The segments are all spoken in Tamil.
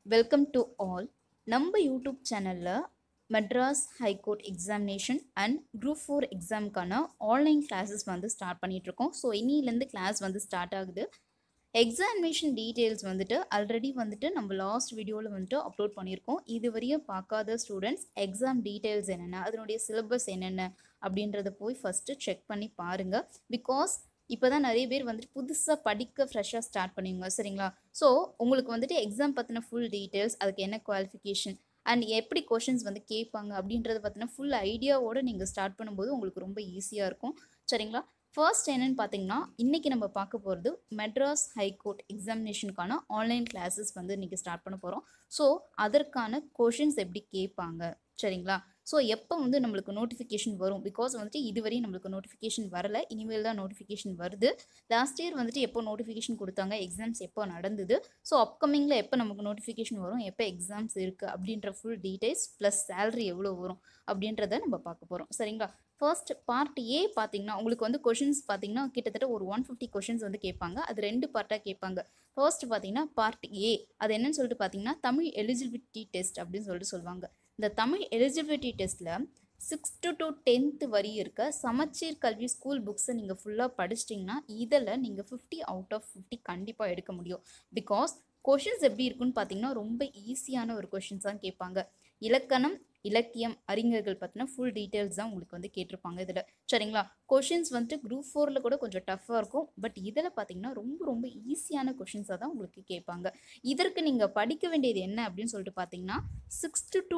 Welcome to all. நம்ம யூடியூப் சேனலில் Madras high court examination and group 4 எக்ஸாமுக்கான ஆன்லைன் கிளாஸஸ் வந்து ஸ்டார்ட் பண்ணிகிட்ருக்கோம். ஸோ இன்னிலேருந்து கிளாஸ் வந்து ஸ்டார்ட் ஆகுது. எக்ஸாமினேஷன் டீட்டெயில்ஸ் வந்துட்டு ஆல்ரெடி வந்துட்டு நம்ம லாஸ்ட் வீடியோவில் வந்துட்டு அப்லோட் பண்ணியிருக்கோம். இதுவரையும் பார்க்காத ஸ்டூடெண்ட்ஸ் எக்ஸாம் டீட்டெயில்ஸ் என்னென்ன, அதனுடைய சிலபஸ் என்னென்ன அப்படின்றத போய் ஃபஸ்ட்டு செக் பண்ணி பாருங்கள். பிகாஸ் இப்போ தான் நிறைய பேர் வந்துட்டு புதுசாக படிக்க ஃப்ரெஷ்ஷாக ஸ்டார்ட் பண்ணுவீங்க, சரிங்களா? ஸோ உங்களுக்கு வந்துட்டு எக்ஸாம் பற்றின ஃபுல் டீட்டெயில்ஸ், அதுக்கு என்ன குவாலிஃபிகேஷன் அண்ட் எப்படி கொஷின்ஸ் வந்து கேட்பாங்க அப்படின்றத பற்றின ஃபுல் ஐடியாவோடு நீங்கள் ஸ்டார்ட் பண்ணும்போது உங்களுக்கு ரொம்ப ஈஸியாக இருக்கும், சரிங்களா? ஃபர்ஸ்ட் என்னன்னு பார்த்தீங்கன்னா, இன்றைக்கி நம்ம பார்க்க போகிறது மெட்ராஸ் ஹைகோர்ட் எக்ஸாமினேஷனுக்கான ஆன்லைன் கிளாஸஸ் வந்து இன்றைக்கி ஸ்டார்ட் பண்ண போகிறோம். ஸோ அதற்கான கொஷின்ஸ் எப்படி கேட்பாங்க, சரிங்களா? ஸோ எப்போ வந்து நம்மளுக்கு நோட்டிஃபிகேஷன் வரும், பிகாஸ் வந்துட்டு இதுவரையும் நம்மளுக்கு நோட்டிஃபிகேஷன் வரலை, இனிமேல் தான் நோட்டிஃபிகேஷன் வருது. லாஸ்ட் இயர் வந்துட்டு எப்போ நோட்டிஃபிகேஷன் கொடுத்தாங்க, எக்ஸாம்ஸ் எப்போ நடந்தது, ஸோ அப்கமிங்கில் எப்போ நமக்கு நோட்டிஃபிகேஷன் வரும், எப்போ எக்ஸாம்ஸ் இருக்குது அப்படின்ற ஃபுல் டீட்டெயில்ஸ் ப்ளஸ் சேலரி எவ்வளோ வரும் அப்படின்றத நம்ம பார்க்க போகிறோம், சரிங்களா? ஃபர்ஸ்ட் பார்ட் ஏ பார்த்தீங்கன்னா உங்களுக்கு வந்து கொஷின்ஸ் பார்த்தீங்கன்னா கிட்டத்தட்ட ஒரு 150 கொஷின்ஸ் வந்து கேட்பாங்க. அது 2 பார்ட்டாக கேட்பாங்க. ஃபர்ஸ்ட் பார்த்தீங்கன்னா பார்ட் ஏ, அது என்னன்னு சொல்லிட்டு பார்த்தீங்கன்னா தமிழ் எலிஜிபிலிட்டி டெஸ்ட் அப்படின்னு சொல்லிட்டு சொல்லுவாங்க. இந்த தமிழ் எலிஜிபிலிட்டி டெஸ்ட்டில் 6th to 10th வரை இருக்க சமச்சீர் கல்வி ஸ்கூல் புக்ஸை நீங்கள் ஃபுல்லாக படிச்சிட்டிங்கன்னா இதில் நீங்கள் 50 out of 50 கண்டிப்பாக எடுக்க முடியும். பிகாஸ் கொஷின்ஸ் எப்படி இருக்குன்னு பார்த்தீங்கன்னா ரொம்ப ஈஸியான ஒரு கொஷின்ஸ் தான் கேட்பாங்க. இலக்கணம், இலக்கியம், அறிஞர்கள் பற்றின ஃபுல் டீட்டெயில்ஸ் தான் உங்களுக்கு வந்து கேட்டிருப்பாங்க இதில், சரிங்களா? கொஷின்ஸ் வந்துட்டு குரூப் 4ல் கூட கொஞ்சம் டஃப்பாக இருக்கும். பட் இதில் பார்த்தீங்கன்னா ரொம்ப ஈஸியான கொஷின்ஸாக தான் உங்களுக்கு கேட்பாங்க. இதற்கு நீங்கள் படிக்க வேண்டியது என்ன அப்படின்னு சொல்லிட்டு பார்த்தீங்கன்னா 6th to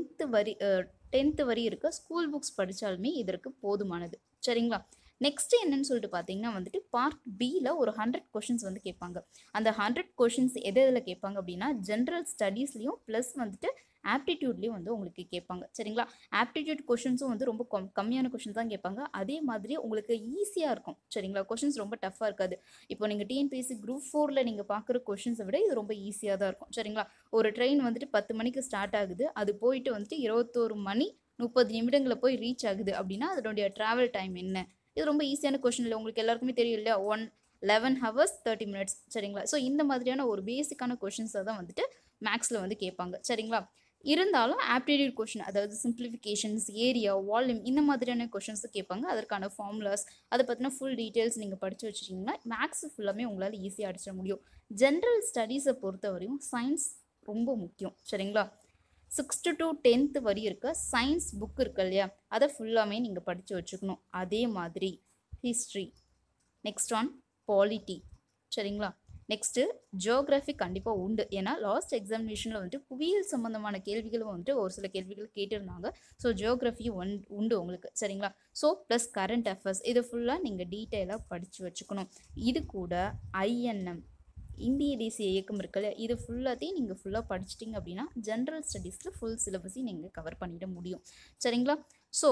10th வரை இருக்க ஸ்கூல் புக்ஸ் படித்தாலுமே இதற்கு போதுமானது, சரிங்களா? நெக்ஸ்ட் என்னன்னு சொல்லிட்டு பார்த்தீங்கன்னா வந்துட்டு பார்ட் பியில் ஒரு 100 கொஷின்ஸ் வந்து கேட்பாங்க. அந்த 100 கொஷின்ஸ் எதில் கேட்பாங்க அப்படின்னா ஜென்ரல் ஸ்டடீஸ்லையும் ப்ளஸ் வந்துட்டு ஆப்டிடியூட்லேயும் வந்து உங்களுக்கு கேட்பாங்க, சரிங்களா? ஆப்டிடியூட் கொஷின்ஸும் வந்து ரொம்ப கம்மியான கொஷின்ஸ் தான் கேட்பாங்க. அதே மாதிரி உங்களுக்கு ஈஸியாக இருக்கும், சரிங்களா? கொஷின்ஸ் ரொம்ப டஃப்பாக இருக்காது. இப்போ நீங்கள் டிஎன்பிஎஸ்சி குரூப் 4ல் நீங்கள் பார்க்குற கொஷின்ஸை விட இது ரொம்ப ஈஸியாக தான் இருக்கும், சரிங்களா? ஒரு ட்ரெயின் வந்துட்டு 10 மணிக்கு ஸ்டார்ட் ஆகுது, அது போயிட்டு வந்துட்டு 21 மணி 30 நிமிடங்களில் போய் ரீச் ஆகுது அப்படின்னா அதனுடைய ட்ராவல் டைம் என்ன? இது ரொம்ப ஈஸியான கொஷின் இல்லை, உங்களுக்கு எல்லாருக்குமே தெரியும் இல்லையா? 11 hours 30 minutes, சரிங்களா? ஸோ இந்த மாதிரியான ஒரு பேசிக்கான கொஷின்ஸை தான் வந்துட்டு மேக்ஸில் வந்து கேட்பாங்க, சரிங்களா? இருந்தாலும் ஆப்டிடியூட் கொஷின், அதாவது சிம்பிளிஃபிகேஷன்ஸ், ஏரியா, வால்யூம், இந்த மாதிரியான கொஷின்ஸு கேட்பாங்க. அதற்கான ஃபார்முலாஸ், அதை பற்றின ஃபுல் டீட்டெயில்ஸ் நீங்கள் படித்து வச்சுட்டிங்கன்னா மேக்ஸ் ஃபுல்லாமே உங்களால் ஈஸியாக அடிச்சிட முடியும். ஜென்ரல் ஸ்டடீஸை பொறுத்தவரையும் சயின்ஸ் ரொம்ப முக்கியம், சரிங்களா? 6th to 10th வரை இருக்க சயின்ஸ் புக் இருக்கு இல்லையா, அதை ஃபுல்லாமே நீங்கள் படித்து வச்சுக்கணும். அதே மாதிரி ஹிஸ்ட்ரி, நெக்ஸ்ட் ஒன் பாலிட்டி, சரிங்களா? நெக்ஸ்ட்டு ஜியோகிராஃபி கண்டிப்பாக உண்டு. ஏன்னா லாஸ்ட் எக்ஸாமினேஷனில் வந்துட்டு புவியியல் சம்மந்தமான கேள்விகளும் வந்துட்டு ஒரு சில கேள்விகள் கேட்டிருந்தாங்க. ஸோ ஜியோகிராஃபி உண்டு உங்களுக்கு, சரிங்களா? ஸோ ப்ளஸ் கரண்ட் அஃபேர்ஸ், இதை ஃபுல்லாக நீங்கள் டீட்டெயிலாக படித்து வச்சுக்கணும். இது கூட ஐஎன்எம், இந்திய தேசிய இயக்கம் இருக்குல்ல, இது ஃபுல்லாத்தையும் நீங்கள் ஃபுல்லாக படிச்சிட்டிங்க அப்படின்னா ஜென்ரல் ஸ்டடீஸில் ஃபுல் சிலபஸையும் நீங்கள் கவர் பண்ணிட முடியும், சரிங்களா? ஸோ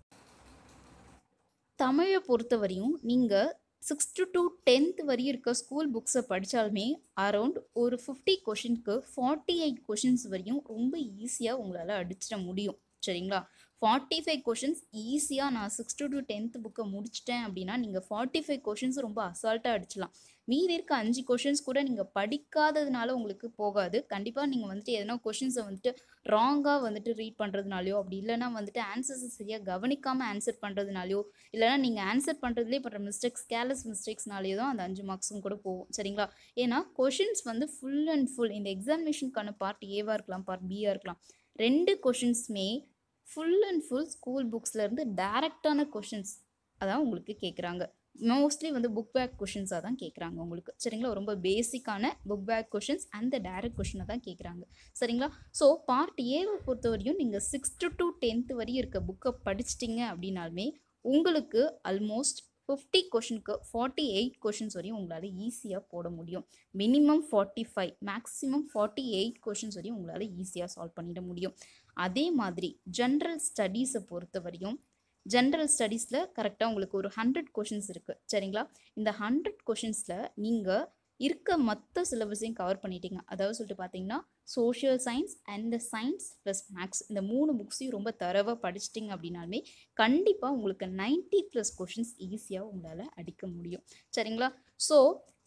தமிழை பொறுத்தவரையும் நீங்கள் 6th to 10th வரை இருக்க ஸ்கூல் புக்ஸை படித்தாலுமே அரௌண்ட் ஒரு 50 கொஷினுக்கு 48 கொஷின்ஸ் வரையும் ரொம்ப ஈஸியாக உங்களால் அடிச்சிட முடியும், சரிங்களா? 45 கொஷின்ஸ் ஈஸியாக நான் 6th to 10th புக்கை முடிச்சிட்டேன் அப்படின்னா நீங்கள் 45 கொஷின்ஸ் ரொம்ப அசால்ட்டாக அடிச்சிடலாம். மீதி இருக்க 5 கொஷின்ஸ் கூட நீங்கள் படிக்காததுனால உங்களுக்கு போகாது. கண்டிப்பாக நீங்கள் வந்துட்டு எதனா கொஷின்ஸை வந்துட்டு ராங்காக வந்துட்டு ரீட் பண்ணுறதுனாலையோ, அப்படி இல்லைனா வந்துட்டு ஆன்சர்ஸை சரியாக கவனிக்காமல் ஆன்சர் பண்ணுறதுனாலையோ, இல்லைனா நீங்கள் ஆன்சர் பண்ணுறதுலேயே பண்ணுற மிஸ்டேக்ஸ், கேர்லெஸ் மிஸ்டேக்ஸ்னாலேயோ தான் அந்த 5 மார்க்ஸும் கூட போகும், சரிங்களா? ஏன்னா கொஷின்ஸ் வந்து ஃபுல் அண்ட் ஃபுல் இந்த எக்ஸாமினேஷனுக்கான பார்ட் ஏவாக இருக்கலாம், பார்ட் பியாக இருக்கலாம், 2 கொஷின்ஸுமே ஃபுல் அண்ட் ஃபுல் ஸ்கூல் புக்ஸ்லேருந்து டைரக்டான கொஷின்ஸ் அதான் உங்களுக்கு கேட்குறாங்க. மோஸ்ட்லி வந்து புக் பேக் கொஷின்ஸாக தான் கேட்குறாங்க உங்களுக்கு, சரிங்களா? ரொம்ப பேசிக்கான புக் பேக் கொஷின்ஸ் அந்த டைரக்ட் கொஷினை தான் கேட்குறாங்க, சரிங்களா? ஸோ பார்ட் ஏவை பொறுத்தவரையும் நீங்கள் 6th to 10th வரையும் இருக்க புக்கை படிச்சிட்டிங்க அப்படின்னாலுமே உங்களுக்கு ஆல்மோஸ்ட் 50 கொஷினுக்கு 48 கொஷின்ஸ் வரையும் உங்களால் ஈஸியாக போட முடியும். மினிமம் 45, மேக்ஸிமம் 48 கொஷின்ஸ் வரையும் உங்களால் ஈஸியாக சால்வ் பண்ணிட முடியும். அதே மாதிரி ஜென்ரல் ஸ்டடீஸை பொறுத்த வரையும் ஜென்ரல் ஸ்டடீஸில் கரெக்டாக உங்களுக்கு ஒரு 100 கொஷின்ஸ் இருக்குது, சரிங்களா? இந்த 100 கொஷின்ஸில் நீங்கள் இருக்க மற்ற சிலபஸையும் கவர் பண்ணிட்டீங்க. அதாவது சொல்லிட்டு பார்த்தீங்கன்னா social science and science plus maths, இந்த 3 புக்ஸையும் ரொம்ப தரவாக படிச்சிட்டிங்க அப்படின்னாலுமே கண்டிப்பாக உங்களுக்கு 90+ கொஷின்ஸ் ஈஸியாக உங்களால் அடிக்க முடியும், சரிங்களா? ஸோ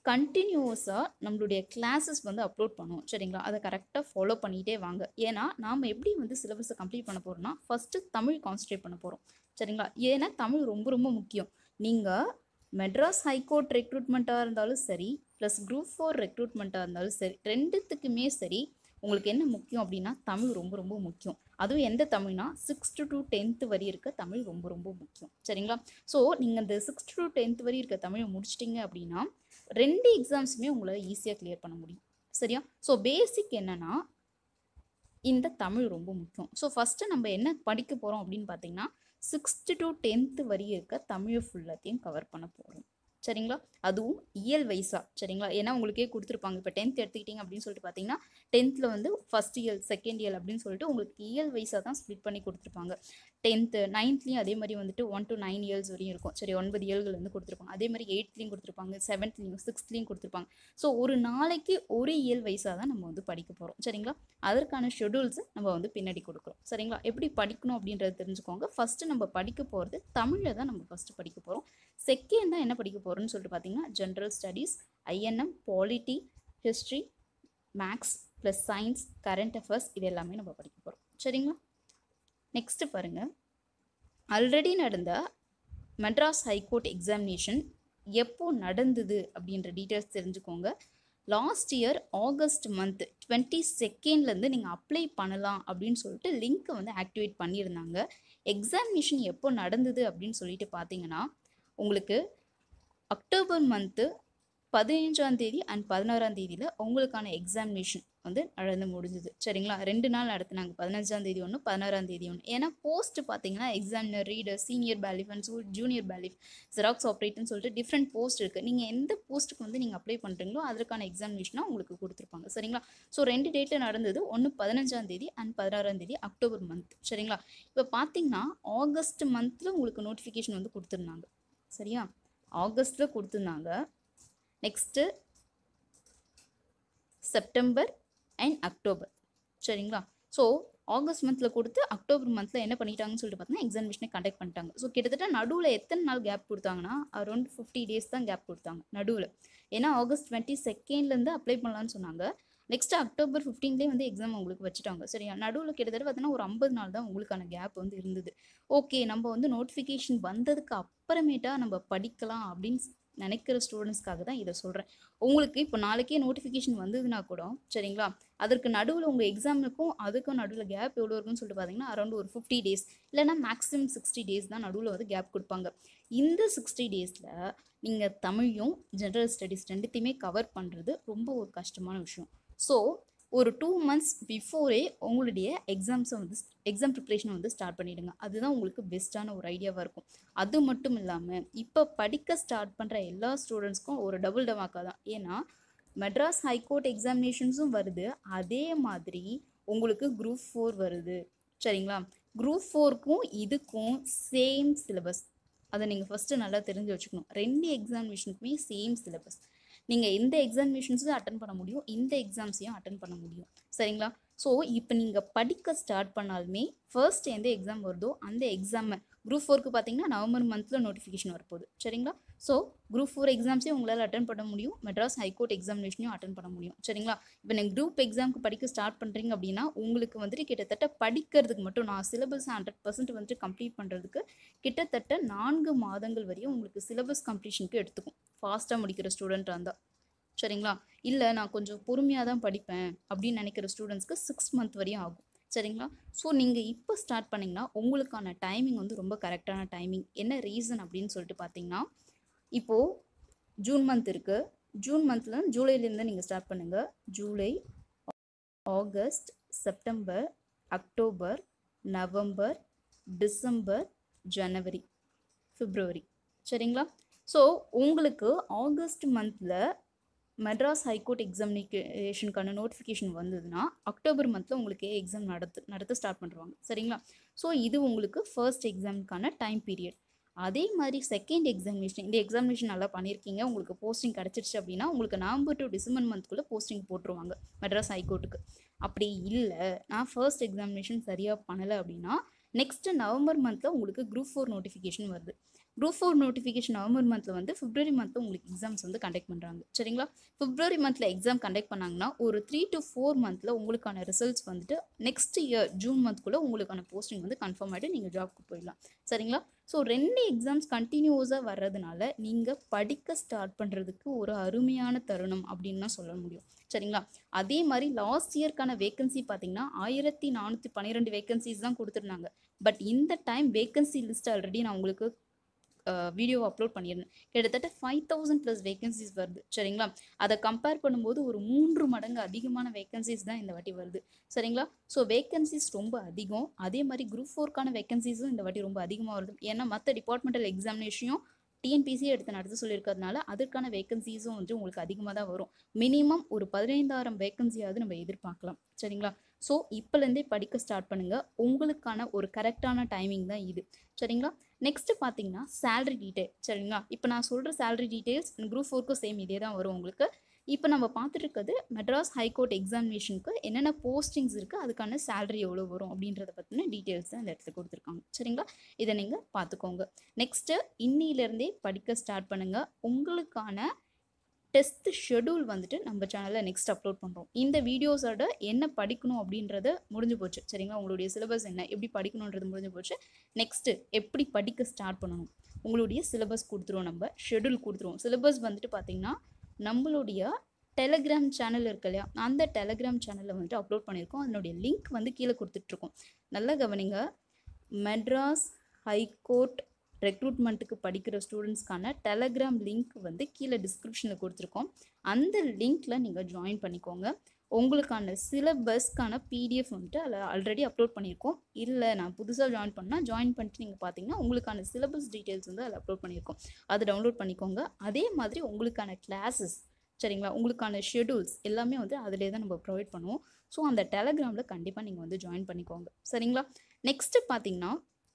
கண்டினியூஸாக நம்மளுடைய கிளாஸஸ் வந்து அப்லோட் பண்ணுவோம் சரிங்களா. அதை கரெக்டாக ஃபாலோ பண்ணிகிட்டே வாங்க. ஏன்னா நாம் எப்படி வந்து சிலபஸை கம்ப்ளீட் பண்ண போகிறோம்னா ஃபஸ்ட்டு தமிழ் கான்சன்ட்ரேட் பண்ண போகிறோம் சரிங்களா. ஏன்னா தமிழ் ரொம்ப ரொம்ப முக்கியம். நீங்கள் மெட்ராஸ் ஹைகோர்ட் ரெக்ரூட்மெண்ட்டாக இருந்தாலும் சரி ப்ளஸ் குரூப் 4 ரெக்ரூட்மெண்ட்டாக இருந்தாலும் சரி, ரெண்டுத்துக்குமே சரி உங்களுக்கு என்ன முக்கியம் அப்படின்னா தமிழ் ரொம்ப ரொம்ப முக்கியம். அதுவும் எந்த தமிழ்னா 6th to 10th வரை இருக்க தமிழ் ரொம்ப ரொம்ப முக்கியம் சரிங்களா. ஸோ நீங்கள் இந்த 6th to 10th வரை இருக்க தமிழை முடிச்சிட்டிங்க அப்படின்னா 2 எக்ஸாம்ஸுமே உங்களால் ஈஸியாக கிளியர் பண்ண முடியும் சரியா. ஸோ பேசிக் என்னன்னா இந்த தமிழ் ரொம்ப முக்கியம். ஸோ ஃபஸ்ட்டு நம்ம என்ன படிக்க போகிறோம் அப்படின்னு பார்த்தீங்கன்னா 6th to 10th வரை இருக்க தமிழ் ஃபுல்லாத்தையும் கவர் பண்ண போகிறோம் சரிங்களா. அதுவும் இயல் வைஸாக சரிங்களா. ஏன்னா உங்களுக்கே கொடுத்துருப்பாங்க. இப்போ 10th எடுத்துக்கிட்டிங்க அப்படின்னு சொல்லிட்டு பார்த்தீங்கன்னா 10th வந்து ஃபஸ்ட் இயல் செகண்ட் இயல் அப்படின்னு சொல்லிட்டு உங்களுக்கு இயல் வைஸாக தான் ஸ்ப்ளிட் பண்ணி கொடுத்துருப்பாங்க. 10th 9thலையும் அதே மாதிரி வந்துட்டு 1 to 9 இயர்ஸ் வரையும் இருக்கும் சரி. 9 இயல்கள் வந்து கொடுத்துருப்பாங்க. அதே மாதிரி 8thலையும் கொடுத்துருப்பாங்க, 7thலையும் 6thலையும் கொடுத்துருப்பாங்க. ஸோ ஒரு நாளைக்கு ஒரு இயல் வைஸாக தான் நம்ம வந்து படிக்க போகிறோம் சரிங்களா. அதற்கான ஷெடியூல்ஸை நம்ம வந்து பின்னாடி கொடுக்குறோம் சரிங்களா. எப்படி படிக்கணும் அப்படின்றத தெரிஞ்சுக்கோங்க. ஃபஸ்ட்டு நம்ம படிக்க போகிறது தமிழில் தான் நம்ம ஃபஸ்ட்டு படிக்க போகிறோம். செகண்ட் தான் என்ன படிக்க போகிறோம்னு சொல்லிட்டு பார்த்தீங்கன்னா general studies, INM, polity, history, maths plus science, current affairs இது எல்லாமே நம்ம படிக்க போகிறோம் சரிங்களா. நெக்ஸ்ட்டு பாருங்கள், ஆல்ரெடி நடந்த மெட்ராஸ் ஹைகோர்ட் எக்ஸாமினேஷன் எப்போ நடந்தது அப்படின்ற டீட்டெயில்ஸ் தெரிஞ்சுக்கோங்க. Last year August month 22nd நீங்கள் அப்ளை பண்ணலாம் அப்படின்னு சொல்லிட்டு லிங்க்கை வந்து ஆக்டிவேட் பண்ணியிருந்தாங்க. எக்ஸாமினேஷன் எப்போ நடந்தது அப்படின்னு சொல்லிட்டு பார்த்தீங்கன்னா உங்களுக்கு அக்டோபர் மந்த்து 15ஆம் தேதி அண்ட் 16ஆம் தேதியில் உங்களுக்கான எக்ஸாமினேஷன் வந்து நடந்து முடிஞ்சுது சரிங்களா. 2 நாள் நடத்துனாங்க. 15ஆம் தேதி ஒன்று, 16ஆம் தேதி ஒன்று. ஏன்னா போஸ்ட் பார்த்தீங்கன்னா examiner, reader, senior bailiff and junior bailiff, xerox ஆப்ரேட்டர்னு சொல்லிட்டு டிஃப்ரெண்ட் போஸ்ட் இருக்குது. நீங்கள் எந்த போஸ்ட்டுக்கு வந்து நீங்கள் அப்ளை பண்ணுறீங்களோ அதற்கான எக்ஸாமினேஷனாக உங்களுக்கு கொடுத்துருப்பாங்க சரிங்களா. ஸோ 2 டேட்டில் நடந்தது. ஒன்று 15ஆம் தேதி அண்ட் 16ஆம் தேதி அக்டோபர் மந்த் சரிங்களா. இப்போ பார்த்தீங்கன்னா ஆகஸ்ட் மந்தில் உங்களுக்கு நோட்டிஃபிகேஷன் வந்து கொடுத்துருந்தாங்க சரியா. ஆகஸ்ட்டில் கொடுத்துருந்தாங்க. நெக்ஸ்ட்டு செப்டம்பர் அண்ட் அக்டோபர் சரிங்களா. ஸோ ஆகஸ்ட் மந்தில் கொடுத்து அக்டோபர் மந்தில் என்ன பண்ணிட்டாங்கன்னு சொல்லிட்டு பார்த்தீங்கன்னா எக்ஸாமினேஷனை கண்டக்ட் பண்ணிட்டாங்க. ஸோ கிட்டத்தட்ட நடுவில் எத்தனை நாள் கேப் கொடுத்தாங்கன்னா அரௌண்ட் 50 days தான் கேப் கொடுத்தாங்க நடுவில். ஏன்னா ஆகஸ்ட் 22nd அப்ளை பண்ணலான்னு சொன்னாங்க. நெக்ஸ்ட்டு அக்டோபர் 15 வந்து எக்ஸாம் உங்களுக்கு வச்சுட்டாங்க சரியா. நடுவில் கிட்டத்தட்ட பார்த்தீங்கன்னா ஒரு 50 நாள் தான் உங்களுக்கான கேப் வந்து இருந்தது. ஓகே, நம்ம வந்து நோட்டிஃபிகேஷன் வந்ததுக்கு அப்புறமேட்டா நம்ம படிக்கலாம் அப்படின்னு நினைக்கிற ஸ்டூடெண்ட்ஸ்க்காக தான் இதை சொல்கிறேன். உங்களுக்கு இப்போ நாளைக்கே நோட்டிஃபிகேஷன் வந்ததுன்னா கூட சரிங்களா, அதற்கு நடுவில் உங்கள் எக்ஸாமுக்கும் அதுக்கும் நடுவில் கேப் எவ்வளோ இருக்குன்னு சொல்லிட்டு பார்த்தீங்கன்னா அரௌண்ட் ஒரு 50 days இல்லைனா மேக்ஸிமம் 60 days தான் நடுவில் வந்து கேப் கொடுப்பாங்க. இந்த 60 daysல நீங்கள் தமிழையும் ஜென்ரல் ஸ்டடீஸ் ரெண்டுத்தையுமே கவர் பண்ணுறது ரொம்ப ஒரு கஷ்டமான விஷயம். ஸோ ஒரு 2 months பிஃபோரே உங்களுடைய எக்ஸாம்ஸை வந்து எக்ஸாம் ப்ரிப்ரேஷனை வந்து ஸ்டார்ட் பண்ணிவிடுங்க. அதுதான் உங்களுக்கு பெஸ்ட்டான ஒரு ஐடியாவாக இருக்கும். அது மட்டும் இல்லாமல் இப்போ படிக்க ஸ்டார்ட் பண்ணுற எல்லா ஸ்டூடெண்ட்ஸ்க்கும் ஒரு டபுள் டமாக்கா தான். ஏன்னா மெட்ராஸ் ஹைகோர்ட் எக்ஸாமினேஷன்ஸும் வருது, அதே மாதிரி உங்களுக்கு குரூப் 4 வருது சரிங்களா. குரூப் 4க்கும் இதுக்கும் சேம் சிலபஸ். அதை நீங்கள் ஃபஸ்ட்டு நல்லா தெரிஞ்சு வச்சுக்கணும். 2 எக்ஸாமினேஷனுக்குமே சேம் சிலபஸ். நீங்கள் எந்த எக்ஸாமினேஷன்ஸும் அட்டன் பண்ண முடியும், இந்த எக்ஸாம்ஸையும் அட்டன் பண்ண முடியும் சரிங்களா. ஸோ இப்போ நீங்கள் படிக்க ஸ்டார்ட் பண்ணாலுமே ஃபர்ஸ்ட் எந்த எக்ஸாம் வருதோ அந்த எக்ஸாமை குரூப் 4க்கு பார்த்தீங்கன்னா நவம்பர் மந்தில் நோட்டிஃபிகேஷன் வரப்போகுது சரிங்களா. ஸோ குரூப் 4 எக்ஸாம்ஸையும் உங்களால் அட்டன் பண்ண முடியும், மெட்ராஸ் ஹைகோர்ட் எக்ஸாமினேஷனையும் அட்டன் பண்ண முடியும் சரிங்களா. இப்போ நீங்கள் குரூப் எக்ஸாமுக்கு படிக்க ஸ்டார்ட் பண்ணுறீங்க அப்படின்னா உங்களுக்கு வந்துட்டு கிட்டத்தட்ட படிக்கிறதுக்கு மட்டும் நான் சிலபஸ் 100% வந்துட்டு கம்ப்ளீட் பண்ணுறதுக்கு கிட்டத்தட்ட 4 மாதங்கள் வரையும் உங்களுக்கு சிலபஸ் கம்ப்ளீஷனுக்கு எடுத்துக்கும் ஃபாஸ்ட்டாக முடிக்கிற ஸ்டூடெண்ட்டாக இருந்தால் சரிங்களா. இல்லை நான் கொஞ்சம் பொறுமையாக தான் படிப்பேன் அப்படின்னு நினைக்கிற ஸ்டூடெண்ட்ஸ்க்கு 6 month வரையும் ஆகும் சரிங்களா. ஸோ நீங்கள் இப்போ ஸ்டார்ட் பண்ணிங்கன்னா உங்களுக்கான டைமிங் வந்து ரொம்ப கரெக்டான டைமிங். என்ன ரீசன் அப்படின்னு சொல்லிட்டு பார்த்தீங்கன்னா இப்போது ஜூன் மந்த் இருக்குது. ஜூன் மந்த்தில் ஜூலைலேருந்து நீங்கள் ஸ்டார்ட் பண்ணுங்கள். July, August, September, October, November, December, ஜனவரி, பிப்ரவரி சரிங்களா. ஸோ உங்களுக்கு ஆகஸ்ட் மந்தில் மெட்ராஸ் ஹைகோர்ட் எக்ஸாமினேஷனுக்கான நோட்டிஃபிகேஷன் வந்ததுன்னா அக்டோபர் மந்தில் உங்களுக்கு எக்ஸாம் நடத்த ஸ்டார்ட் பண்ணுவாங்க சரிங்களா. ஸோ இது உங்களுக்கு ஃபர்ஸ்ட் எக்ஸாமுக்கான டைம் பீரியட். அதே மாதிரி செகண்ட் எக்ஸாமினேஷன், இந்த எக்ஸாமினேஷன் நல்லா பண்ணியிருக்கீங்க, உங்களுக்கு போஸ்டிங் கிடச்சிருச்சு அப்படின்னா உங்களுக்கு நவம்பர் டு டிசம்பர் மந்த்குள்ளே போஸ்டிங் போட்டுருவாங்க மெட்ராஸ் ஹைகோர்ட்டுக்கு. அப்படி இல்லை நான் ஃபர்ஸ்ட் எக்ஸாமினேஷன் சரியாக பண்ணலை அப்படின்னா நெக்ஸ்ட்டு நவம்பர் மந்தில் உங்களுக்கு குரூப் 4 நோட்டிஃபிகேஷன் வருது. குரூப் 4 நோட்டிஃபிகேஷன் நவம்பர் மந்தில் வந்து பிப்ரவரி மந்த்தில் உங்களுக்கு எக்ஸாம்ஸ் வந்து கண்டக்ட் பண்ணுறாங்க. சரிங்களா? பிப்ரவரி மந்தில் எக்ஸாம் கண்டக்ட் பண்ணாங்கன்னா ஒரு 3 to 4 மந்தில் உங்களுக்கான ரிசல்ட்ஸ் வந்துட்டு நெக்ஸ்ட் இயர் ஜூன் மந்த்குள்ளே உங்களுக்கான போஸ்டிங் வந்து கன்ஃபார்ம் ஆகிட்டு நீங்கள் ஜாப்க்கு போயிடலாம். சரிங்களா? ஸோ 2 எக்ஸாம்ஸ் கண்டினியூஸாக வர்றதுனால நீங்கள் படிக்க ஸ்டார்ட் பண்ணுறதுக்கு ஒரு அருமையான தருணம் அப்படின்னு தான் சொல்ல முடியும். சரிங்களா? அதே மாதிரி லாஸ்ட் இயர்க்கான வேகன்சி பார்த்தீங்கன்னா 1412 வேகன்சிஸ் தான் கொடுத்துருந்தாங்க. பட் இந்த டைம் வேகன்சி லிஸ்ட் ஆல்ரெடி நான் உங்களுக்கு வீடியோ அப்லோட் பண்ணியிருந்தேன். கிட்டத்தட்ட 5000+ வேகன்சிஸ் வருது. சரிங்களா? அதை கம்பேர் பண்ணும்போது ஒரு 3 மடங்கு அதிகமான வேகன்சிஸ் தான் இந்த வாட்டி வருது. சரிங்களா? ஸோ வேகன்சிஸ் ரொம்ப அதிகம். அதே மாதிரி குரூப் 4க்கான வேகன்சிஸும் இந்த வாட்டி ரொம்ப அதிகமாக வருது. ஏன்னா மற்ற டிபார்ட்மெண்டல் எக்ஸாமினேஷனையும் டிஎன்பிசி எடுத்து நடத்த சொல்லியிருக்கிறதுனால அதற்கான வேகன்சிஸும் வந்து உங்களுக்கு அதிகமாக தான் வரும். மினிமம் ஒரு 15000 வேகன்சியாவது நம்ம எதிர்பார்க்கலாம். சரிங்களா? ஸோ இப்போலேருந்தே படிக்க ஸ்டார்ட் பண்ணுங்கள். உங்களுக்கான ஒரு கரெக்டான டைமிங் தான் இது. சரிங்களா? நெக்ஸ்ட் பார்த்தீங்கன்னா சேலரி டீட்டெயில். சரிங்களா? இப்போ நான் சொல்கிற சேலரி டீட்டெயில்ஸ் குரூப் 4க்கும் சேம் இதே தான் வரும் உங்களுக்கு. இப்போ நம்ம பார்த்துட்டு இருக்கிறது மெட்ராஸ் ஹைகோர்ட் எக்ஸாமினேஷனுக்கு என்னென்ன போஸ்டிங்ஸ் இருக்குது, அதுக்கான சேலரி எவ்வளோ வரும் அப்படின்றத பற்றின டீட்டெயில்ஸ் தான் இந்த இடத்துல கொடுத்துருக்காங்க. சரிங்களா? இதை நீங்கள் பார்த்துக்கோங்க. நெக்ஸ்ட்டு இன்னிலேருந்தே படிக்க ஸ்டார்ட் பண்ணுங்கள். உங்களுக்கான டெஸ்ட் ஷெடியூல் வந்துட்டு நம்ம சேனலில் நெக்ஸ்ட் அப்லோட் பண்ணுறோம். இந்த வீடியோஸோட என்ன படிக்கணும் அப்படின்றது முடிஞ்சு போச்சு. சரிங்களா? உங்களுடைய சிலபஸ் என்ன, எப்படி படிக்கணுன்றது முடிஞ்சு போச்சு. நெக்ஸ்ட்டு எப்படி படிக்க ஸ்டார்ட் பண்ணணும், உங்களுடைய சிலபஸ் கொடுத்துருவோம், நம்ம ஷெடியூல் கொடுத்துருவோம். சிலபஸ் வந்துட்டு பார்த்திங்கன்னா நம்மளுடைய டெலகிராம் சேனல் இருக்கு இல்லையா, அந்த டெலகிராம் சேனலில் வந்துட்டு அப்லோட் பண்ணியிருக்கோம். அதனுடைய லிங்க் வந்து கீழே கொடுத்துட்ருக்கோம். நல்லா கவனிங்க. மெட்ராஸ் ஹைகோர்ட் ரெக்ரூட்மெண்ட்டுக்கு படிக்கிற ஸ்டூடெண்ட்ஸ்க்கான டெலகிராம் லிங்க் வந்து கீழே டிஸ்கிரிப்ஷனில் கொடுத்துருக்கோம். அந்த லிங்க்கில் நீங்கள் ஜாயின் பண்ணிக்கோங்க. உங்களுக்கான சிலபஸ்க்கான பிடிஎஃப் வந்துட்டு அதில் ஆல்ரெடி அப்லோட் பண்ணியிருக்கோம். இல்லை நான் புதுசாக ஜாயின் பண்ணிட்டு நீங்கள் பார்த்தீங்கன்னா உங்களுக்கான சிலபஸ் டீட்டெயில்ஸ் வந்து அதில் அப்லோட் பண்ணியிருக்கோம். அதை டவுன்லோட் பண்ணிக்கோங்க. அதே மாதிரி உங்களுக்கான கிளாஸஸ், சரிங்களா, உங்களுக்கான ஷெடியூல்ஸ் எல்லாமே வந்து அதிலே தான் நம்ம ப்ரொவைட் பண்ணுவோம். ஸோ அந்த டெலகிராமில் கண்டிப்பாக நீங்கள் வந்து ஜாயின் பண்ணிக்கோங்க. சரிங்களா? நெக்ஸ்ட்டு பார்த்தீங்கன்னா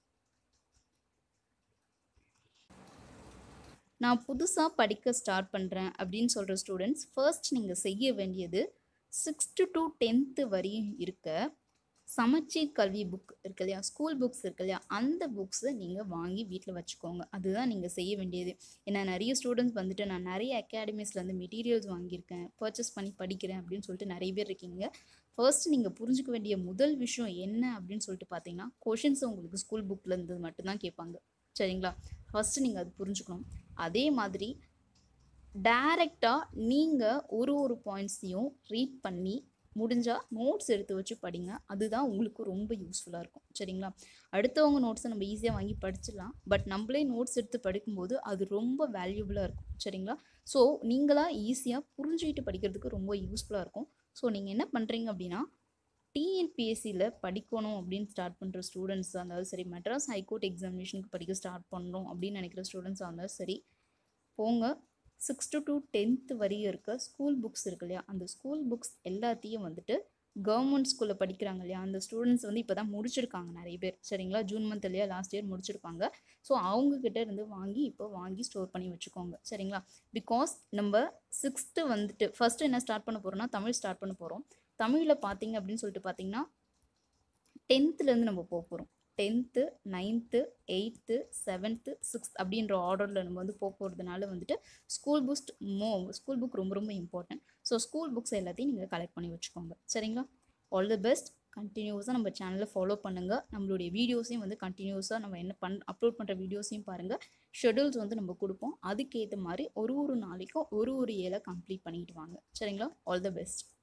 நான் புதுசாக படிக்க ஸ்டார்ட் பண்ணுறேன் அப்படின்னு சொல்கிற ஸ்டூடெண்ட்ஸ் ஃபர்ஸ்ட் நீங்கள் செய்ய வேண்டியது 6th to 10th வரையும் இருக்க சமச்சீர் கல்வி புக் இருக்கு இல்லையா, ஸ்கூல் புக்ஸ் இருக்கு இல்லையா, அந்த புக்ஸை நீங்கள் வாங்கி வீட்டில் வச்சுக்கோங்க. அதுதான் நீங்கள் செய்ய வேண்டியது. ஏன்னா நிறைய ஸ்டூடெண்ட்ஸ் வந்துட்டு நான் நிறைய அகாடமிஸ்லேருந்து மெட்டீரியல்ஸ் வாங்கியிருக்கேன், பர்ச்சேஸ் பண்ணி படிக்கிறேன் அப்படின்னு சொல்லிட்டு நிறைய பேர் இருக்கீங்க. ஃபர்ஸ்ட் நீங்கள் புரிஞ்சுக்க வேண்டிய முதல் விஷயம் என்ன அப்படின்னு சொல்லிட்டு பார்த்தீங்கன்னா, கொஷின்ஸ் உங்களுக்கு ஸ்கூல் புக்கில் இருந்தது மட்டும்தான் கேட்பாங்க. சரிங்களா? ஃபஸ்ட்டு நீங்கள் அது புரிஞ்சுக்கணும். அதே மாதிரி டைரெக்டாக நீங்கள் ஒரு பாயிண்ட்ஸையும் ரீட் பண்ணி முடிஞ்சால் நோட்ஸ் எடுத்து வச்சு படிங்க. அதுதான் உங்களுக்கு ரொம்ப யூஸ்ஃபுல்லாக இருக்கும். சரிங்களா? அடுத்தவங்க நோட்ஸை நம்ம ஈஸியாக வாங்கி படிச்சிடலாம். பட் நம்மளே நோட்ஸ் எடுத்து படிக்கும்போது அது ரொம்ப வேல்யூபுளாக இருக்கும். சரிங்களா? ஸோ நீங்களாக ஈஸியாக புரிஞ்சுக்கிட்டு படிக்கிறதுக்கு ரொம்ப யூஸ்ஃபுல்லாக இருக்கும். ஸோ நீங்கள் என்ன பண்ணுறீங்க அப்படின்னா, டிஎன்பிஎஸ்சியில் படிக்கணும் அப்படின்னு ஸ்டார்ட் பண்ணுற ஸ்டூடெண்ட்ஸாக இருந்தாலும் சரி, மெட்ராஸ் ஹைகோர்ட் எக்ஸாமினேஷனுக்கு படிக்க ஸ்டார்ட் பண்ணணும் அப்படின்னு நினைக்கிற ஸ்டூடெண்ட்ஸாக இருந்தாலும் சரி, போங்க 6th to 10th வரையும் இருக்க ஸ்கூல் புக்ஸ் இருக்கு இல்லையா, அந்த ஸ்கூல் புக்ஸ் எல்லாத்தையும் வந்துட்டு கவர்மெண்ட் ஸ்கூலில் படிக்கிறாங்க இல்லையா, அந்த ஸ்டூடெண்ட்ஸ் வந்து இப்போ தான் முடிச்சிருக்காங்க நிறைய பேர். சரிங்களா? ஜூன் மந்த் இல்லையா, லாஸ்ட் இயர் முடிச்சிருப்பாங்க. ஸோ அவங்கக்கிட்ட இருந்து வாங்கி ஸ்டோர் பண்ணி வச்சுக்கோங்க. சரிங்களா? பிகாஸ் நம்ம 6th வந்துட்டு ஃபஸ்ட்டு என்ன ஸ்டார்ட் பண்ண போகிறோம்னா தமிழ் ஸ்டார்ட் பண்ண போகிறோம். தமிழில் பார்த்தீங்க அப்படின்னு சொல்லிட்டு பார்த்தீங்கன்னா 10th நம்ம போக போகிறோம். 10th 9th 8th 7th 6th அப்படின்ற ஆர்டரில் நம்ம வந்து போகிறதுனால வந்துட்டு ஸ்கூல் புக் ரொம்ப ரொம்ப இம்பார்ட்டன்ட். ஸோ ஸ்கூல் புக்ஸ் எல்லாத்தையும் நீங்கள் கலெக்ட் பண்ணி வச்சுக்கோங்க. சரிங்களா? All the best. கண்டினியூஸாக நம்ம சேனலில் ஃபாலோ பண்ணுங்கள். நம்மளுடைய வீடியோஸையும் வந்து கண்டினியூஸாக நம்ம என்ன அப்லோட் பண்ணுற வீடியோஸையும் பாருங்கள். ஷெடியூல்ஸ் வந்து நம்ம கொடுப்போம். அதுக்கேற்ற மாதிரி ஒரு நாளைக்கும் ஒரு ஏழை கம்ப்ளீட் பண்ணிட்டு வாங்க. சரிங்களா? All the best.